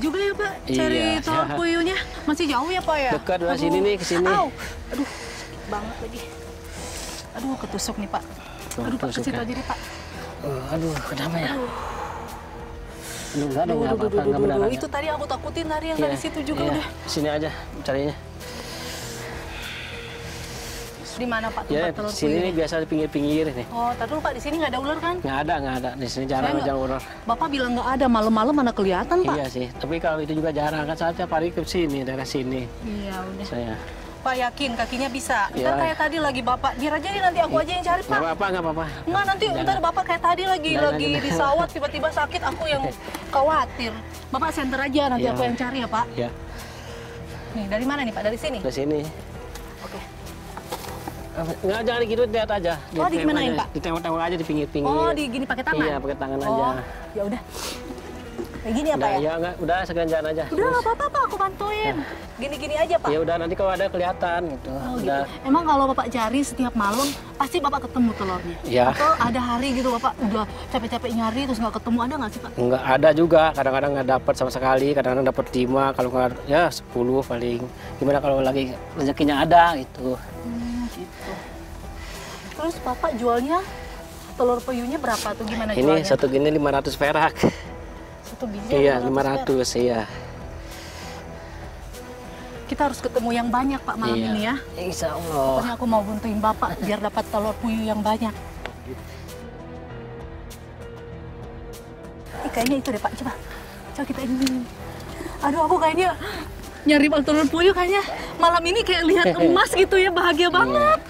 juga ya Pak, cari telur puyuhnya. Masih jauh ya Pak ya? Dekat dari sini nih, ke sini. Aduh, sakit banget lagi. Aduh, ketusuk nih Pak. Aduh Pak, ke situ aja deh Pak. Aduh, kenapa ya? Aduh, enggak ada apa-apa, enggak benar. Itu tadi aku takutin tadi yang dari situ juga udah. Sini aja carinya. Di mana Pak Ya, tempat telur sini puyuh? nih biasa di pinggir-pinggir nih. Oh, tadi dulu Pak, di sini nggak ada ular kan? Nggak ada. Di sini jarang ular. Bapak bilang nggak ada, malam-malam mana kelihatan Pak? Iya sih, tapi kalau itu juga jarang kan saatnya pari ke sini, daerah sini. Iya, udah. Saya. Pak yakin kakinya bisa? Ntar Iya. kayak tadi lagi Bapak, biar aja nih nanti aku aja yang cari Pak. Nggak apa-apa. Enggak, nanti ntar Bapak kayak tadi lagi di sawat, tiba-tiba sakit, aku yang khawatir. Bapak senter aja, nanti aku yang cari ya Pak. Iya. Nih, dari mana nih Pak? Dari sini? Dari sini. Oke. Nggak, jangan gitu, lihat aja. Oh, digimanain Pak? Ditengok-tengok aja di pinggir-pinggir. Oh, di gini pakai tangan? Iya, pakai tangan aja. Oh, ya udah. Kayak gini ya Pak ya? Iya, nggak, udah sekian jalan aja. Udah nggak apa-apa Pak, aku bantuin. Gini-gini aja Pak. Ya udah, nanti kalau ada kelihatan gitu. Oh, Udah. gitu. Emang kalau Bapak cari setiap malam, pasti Bapak ketemu telurnya? Iya. Atau ada hari gitu Bapak udah capek-capek nyari terus nggak ketemu, ada nggak sih Pak? Nggak ada juga, kadang-kadang nggak dapat sama sekali, kadang-kadang dapat 5, kalau nggak ya 10 paling. Gimana kalau lagi rezekinya ada gitu. Gitu. Terus Bapak jualnya telur puyuhnya berapa tuh, gimana Ini jualnya? satu gini 500 perak. Satu biji Iya, 500 500 iya. Kita harus ketemu yang banyak Pak malam ini ya. Insya Allah. Pokoknya aku mau buntuin Bapak biar dapat telur puyuh yang banyak. Kayaknya itu deh Pak, coba kita ini. Aduh, aku kayaknya nyari telur puyuh kayaknya malam ini kayak lihat emas gitu ya, bahagia banget.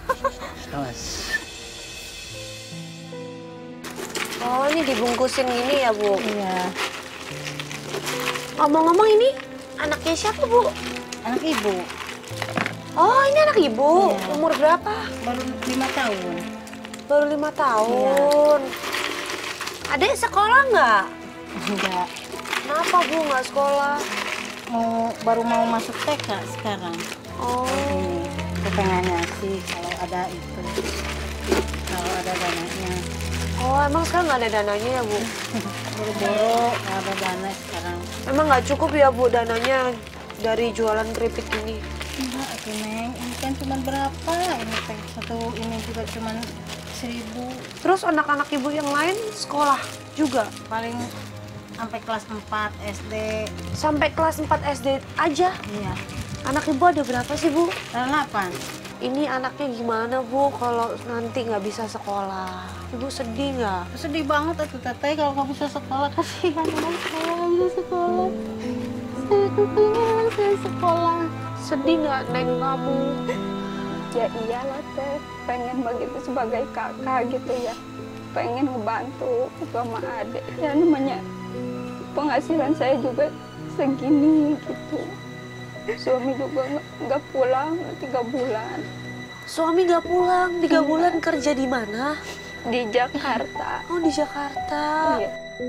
Oh, ini dibungkusin gini ya, Bu? Iya. Ngomong-ngomong ini anaknya siapa, Bu? Anak ibu. Oh, ini anak Ibu. Iya. Umur berapa? Baru 5 tahun. Baru 5 tahun. Adek sekolah nggak? Enggak. Kenapa, Bu, nggak sekolah? Baru mau masuk TK sekarang. Oh, Aku pengennya sih kalau ada itu. Kalau ada dananya. oh emang sekarang nggak ada dananya ya, Bu? Boro-boro nggak ada dana sekarang. Emang nggak cukup ya, Bu, dananya dari jualan keripik ini? Enggak, tuh Neng. Ini kan cuma berapa? Ini teh satu ini juga cuma 1.000. Terus anak-anak Ibu yang lain sekolah juga? Paling sampai kelas 4 SD. Sampai kelas 4 SD aja? Iya. Anak Ibu ada berapa sih, Bu? 8. Ini anaknya gimana, Bu, kalau nanti nggak bisa sekolah? Ibu sedih nggak? Sedih banget atuh teteh kalau nggak bisa sekolah. Kasihan anak saya nggak bisa sekolah. Saya tuh pengen saya sekolah. Sedih nggak, Neng, kamu? Ya iyalah teh, pengen begitu sebagai kakak gitu ya. Pengen ngebantu sama adik. Ya namanya penghasilan saya juga segini gitu. Suami juga nggak pulang 3 bulan. Suami nggak pulang, 3 bulan kerja di mana? Di Jakarta. Oh, di Jakarta. Iya.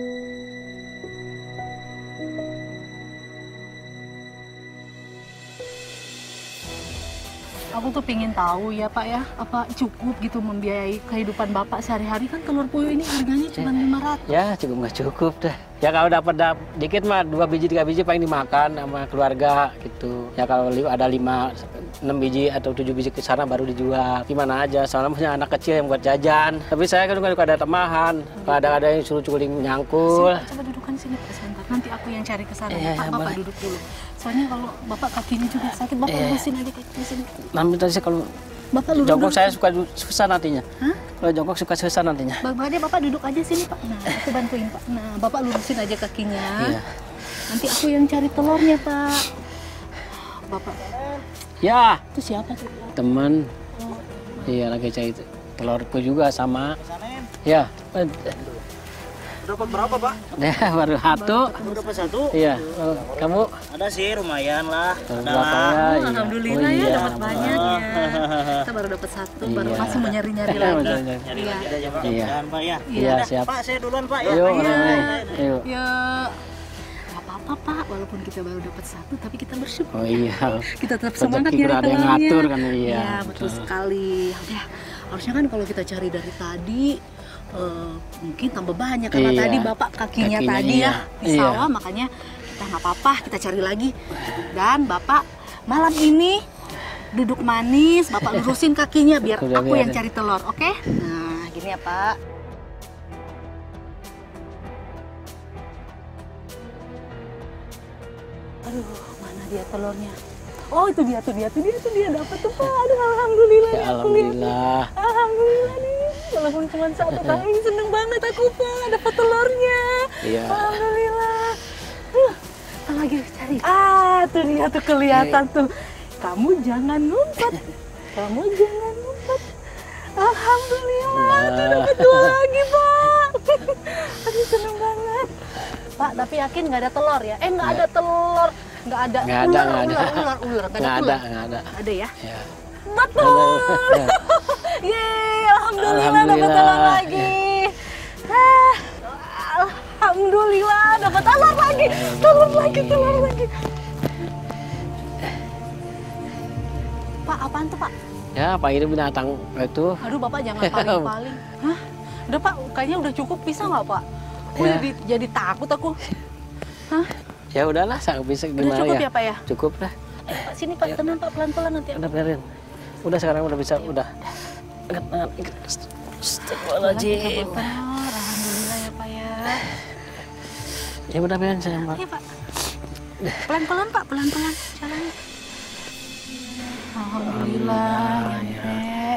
Aku tuh pengen tahu ya Pak ya, apa cukup gitu membiayai kehidupan Bapak sehari-hari, kan telur puyuh ini harganya cuma 500. Ya cukup nggak cukup dah. Ya kalau dapat dikit mah 2 biji 3 biji paling dimakan sama keluarga gitu. Ya kalau ada 5 6 biji atau 7 biji ke sana baru dijual. Gimana aja, soalnya punya anak kecil yang buat jajan. Tapi saya kan juga ada temahan. Kalau ada yang suruh cukuling nyangkul. Sini, Pak, coba dudukan sini Pak sebentar. Nanti aku yang cari ke sana. Iya, Pak, Bapak boleh. duduk dulu. Soalnya kalau Bapak kakinya juga sakit, Bapak lurusin aja kakinya sini. Namun tadi kalau Bapak lurus jongkok dulu. saya suka susah nantinya. Hah? Kalau jongkok suka susah nantinya. Bapak duduk aja sini Pak. Nah, aku bantuin Pak. Nah, Bapak lurusin aja kakinya. Iya. Nanti aku yang cari telurnya Pak. Bapak, Ya, itu siapa tuh? teman. Iya lagi cari telurku juga sama. Ya. Dapat berapa, Pak? Ya baru satu. Dapat 1? Iya. Kamu Ada sih, lumayan lah. berapa Ada. ya? Iya. Alhamdulillah Oh, ya, iya. dapat banyak ya. Kita baru dapat 1, baru Iya. masih mau nyari-nyari Iya, lagi. betul, betul. Nyari Iya. lagi aja, Pak. Iya. Mudah-mudahan, Pak ya. Iya Udah. siap. Pak, saya duluan, Pak ya. Yuk, Iya. yuk. Ya, nggak apa-apa Pak, walaupun kita baru dapat 1, tapi kita bersyukur. Oh iya. Kita tetap semangat Rezeki nyari ada yang telurnya. ngatur kan, iya. Iya, betul sekali. Ya, harusnya kan kalau kita cari dari tadi, mungkin tambah banyak. Karena Iya. tadi Bapak kakinya Kakinya, tadi iya. ya, di Iya. sawah, makanya Kita nggak apa-apa, kita cari lagi. Dan Bapak malam ini duduk manis, Bapak lurusin kakinya biar Udah, aku yang biar. cari telur, oke? Nah, gini ya Pak. Aduh, mana dia telurnya? Oh, itu dia dapat tuh Pak. Aduh, alhamdulillah. Ya alhamdulillah. Alhamdulillah nih. Walaupun cuma satu, tapi seneng banget aku Pak dapat telurnya. Iya. Alhamdulillah. Kita lagi cari. Tuh dia tuh kelihatan tuh. Kamu jangan ngumpet. Kamu jangan ngumpet. Alhamdulillah, tuh dapat dua lagi Pak. Aduh, seneng banget. Pak, tapi yakin nggak ada telur ya? Nggak ada telur. Nggak ada. Nggak ada, nggak ada. Ular. Nggak ada, nggak ada. Ada ya? Ya. Betul. Yeay, alhamdulillah dapat telur lagi. Alhamdulillah dapat telur lagi. Telur lagi. Pak, apaan tuh Pak? Ya, Pak ini binatang itu. Aduh Bapak jangan paling-paling. Hah? Udah Pak, kayaknya udah cukup, bisa nggak Pak? Aku Ya. jadi takut aku. Hah? Ya udahlah, sangat bisa Udah gimana cukup ya? ya Pak ya? Cukup lah. Pak, sini Pak, tenang Pak, pelan-pelan nanti. Udah biarin. Udah sekarang udah bisa, udah. Astagfirullahaladzim. Alhamdulillah ya Pak ya. Ya udah biarin saya Pak. Iya Pak. Pelan-pelan Pak, pelan-pelan jalannya. Alhamdulillah nyampe.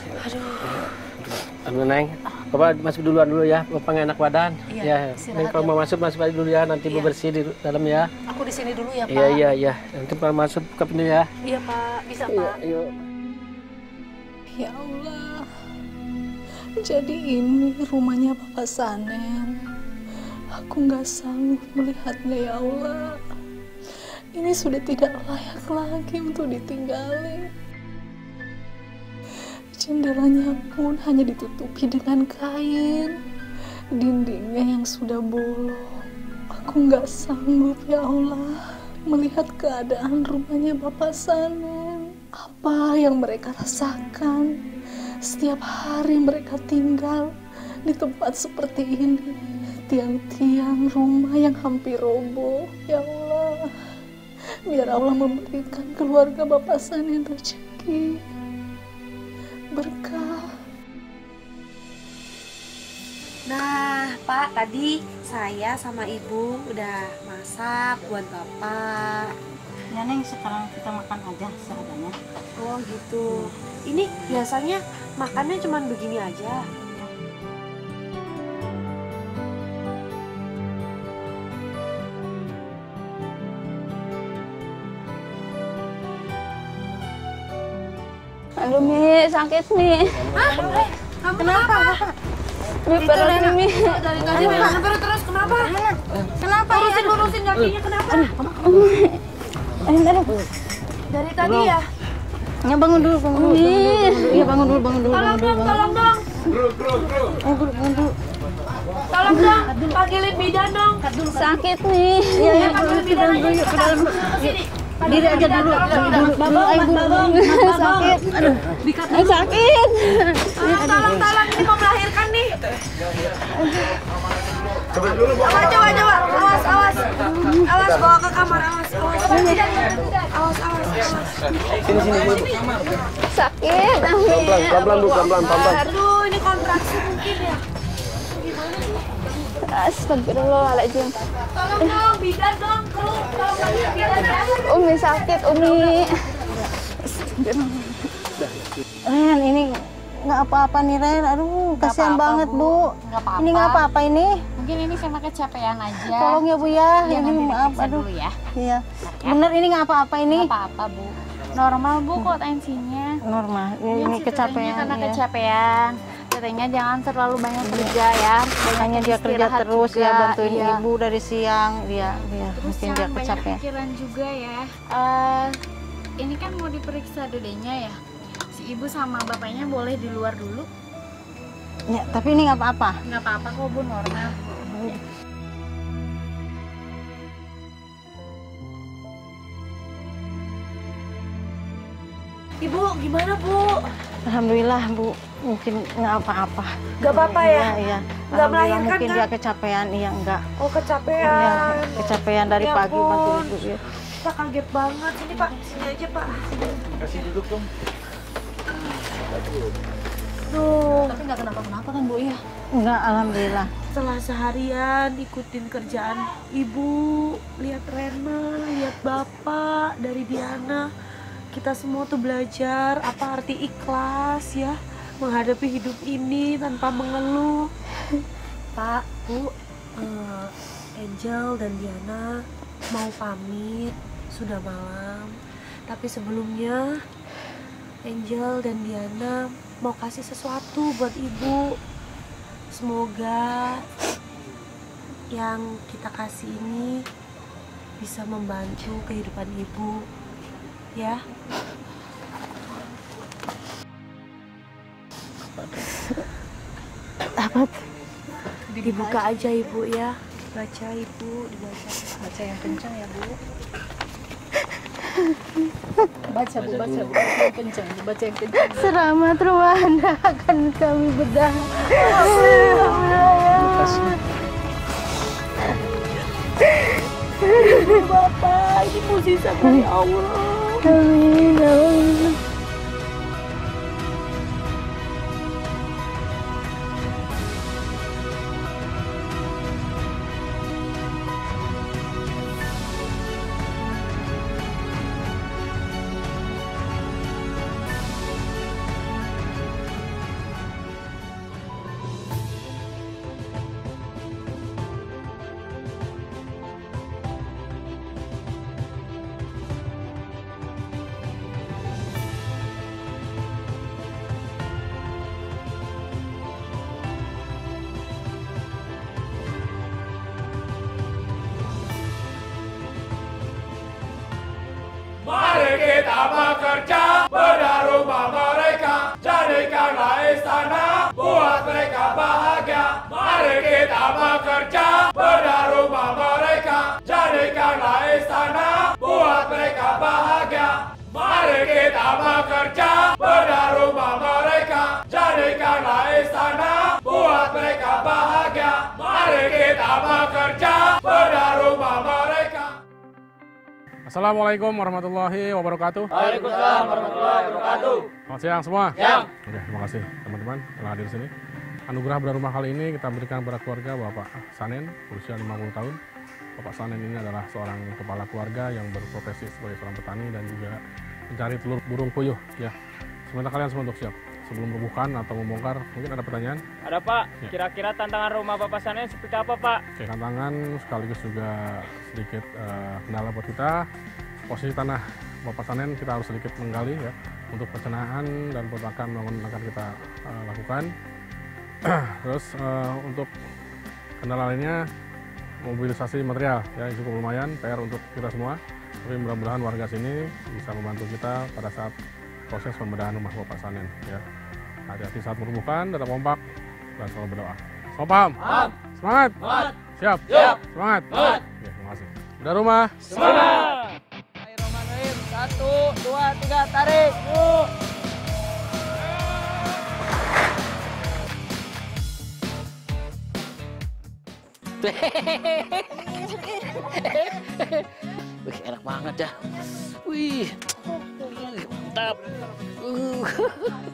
Aduh Neng, Bapak masuk duluan dulu ya, Bapak nggak enak badan. Iya, Ya, istirahat Neng kalau ya. mau masuk aja dulu ya, nanti Iya. bebersih di dalam ya. Aku di sini dulu ya Pak. Iya. Nanti kalau masuk ke pintu ya. Iya Pak, bisa Iya, Pak. yuk. Ya Allah, jadi ini rumahnya Bapak Sanen. Aku nggak sanggup melihatnya ya Allah. Ini sudah tidak layak lagi untuk ditinggali. Jendelanya pun hanya ditutupi dengan kain. Dindingnya yang sudah bolong. Aku nggak sanggup ya Allah melihat keadaan rumahnya Bapak Sanen. Apa yang mereka rasakan setiap hari mereka tinggal di tempat seperti ini. Tiang-tiang rumah yang hampir roboh. Ya Allah, biar Allah memberikan keluarga Bapak Sanen rezeki, berkah. Nah, Pak, tadi saya sama Ibu udah masak buat Bapak. Ya Neng, sekarang kita makan aja seadanya. Oh gitu. Ini biasanya makannya cuman begini aja. Aduh Mi, sakit Mi. Kenapa? Mi perut nih Mi. Dari tadi memang terus kenapa? Kenapa? Lurusin kakinya kenapa? Dari tadi ya? Ya bangun dulu. Iya bangun dulu. Tolong dong. Tolong dong, panggilin bidan dong. Sakit Mi. Iya, Panggilin bidan aja. ke dalam. Diri aja dulu. Sakit. Aduh. Sakit. Tolong, ini mau melahirkan nih. Coba. Awas, bawa ke kamar, awas. Sakit. Pelan-pelan. Aduh, ini kontraksi mungkin ya. Astagfirullahaladzim. Tolong dong, bidan dong, tolong panggilin bidan ya. Umi sakit, Umi. Ren, ini nggak apa-apa nih Ren. Aduh, kasihan apa-apa, banget Bu. Nggak apa-apa. Ini nggak apa-apa ini. Mungkin ini karena kecapean aja. Tolong ya Bu ya. Iya, Ini nanti maaf, diperiksa aduh. dulu ya. Iya. Bener ini nggak apa-apa ini. Nggak apa-apa, Bu. Normal, Bu, kok tensinya. Normal. Ini Si kecapean. tetenya karena ya. kecapean. Tetenya jangan terlalu banyak kerja ya. Makanya dia kerja Istirahat terus juga, ya, bantuin iya. ibu dari siang. Dia Terus mungkin dia jangan banyak kecapean. pikiran juga ya. Ini kan mau diperiksa dedenya ya. Si ibu sama bapaknya boleh di luar dulu. Ya, tapi ini nggak apa-apa. Nggak apa-apa kok, Bu, normal. Ibu, gimana Bu? Alhamdulillah Bu, mungkin nggak apa-apa. Nggak apa-apa ya? Iya. Nggak Alhamdulillah melahirkan mungkin kan? dia kecapean, iya enggak. Oh Iya, kecapean. kecapean dari Ya pagi ampun. bantu ibu ya. Kita kaget banget. Sini Pak, sini aja Pak. Kasih duduk dong. Duh, Tapi nggak kenapa-kenapa kan Bu ya? Enggak, alhamdulillah. setelah seharian ikutin kerjaan ibu, lihat Rena, lihat bapak dari Diana, kita semua tuh belajar apa arti ikhlas ya, menghadapi hidup ini tanpa mengeluh. Pak, Bu, Angel dan Diana mau pamit, sudah malam. Tapi sebelumnya Angel dan Diana mau kasih sesuatu buat ibu. Semoga yang kita kasih ini bisa membantu kehidupan ibu, ya. Apa? Dibuka aja ibu ya, baca ibu, dibaca. Baca yang kencang ya Bu. Baca Bu, baca Bu. Yang kencang, baca yang kencang. Selamat Ruanda akan kami bedah. Bapak, ini mukjizat dari Allah. Amin. Amin. Mari kita bekerja, bedah rumah mereka, jadikanlah istana, buat mereka bahagia. Mari kita bekerja, bedah rumah mereka, jadikanlah istana, buat mereka bahagia. Mari kita bekerja, bedah rumah mereka, jadikanlah istana, buat mereka bahagia. Mari kita bekerja, bedah rumah mereka. Assalamualaikum warahmatullahi wabarakatuh. Waalaikumsalam warahmatullahi wabarakatuh. Selamat siang semua. Siang. Oke, terima kasih teman-teman telah hadir di sini. Anugerah Bedah Rumah kali ini kita berikan kepada keluarga Bapak Sanen, berusia 50 tahun. Bapak Sanen ini adalah seorang kepala keluarga yang berprofesi sebagai seorang petani dan juga mencari telur burung puyuh. Ya, sementara kalian semua untuk siap. Sebelum membukaan atau membongkar, mungkin ada pertanyaan? Ada Pak, Ya. kira-kira tantangan rumah Bapak Sanen seperti apa Pak? Oke, tantangan sekaligus juga sedikit kendala buat kita. Posisi tanah Bapak Sanen kita harus sedikit menggali ya untuk pencernaan dan peternakan bangun akan kita lakukan. Terus untuk kendala lainnya mobilisasi material ya cukup lumayan PR untuk kita semua. Tapi mudah-mudahan warga sini bisa membantu kita pada saat proses pembedahan rumah Bapak Sanen ya. Hati-hati saat merubuhkan, tetap kompak dan selalu berdoa. Semua paham? Paham. Semangat? Semangat. Siap? Siap. Semangat? Semangat. Oke, terima kasih. Bedah rumah? Semangat! Bismillahirrahmanirrahim. 1, 2, 3, tarik! Yuk! Wih, enak banget dah. Wih, mantap.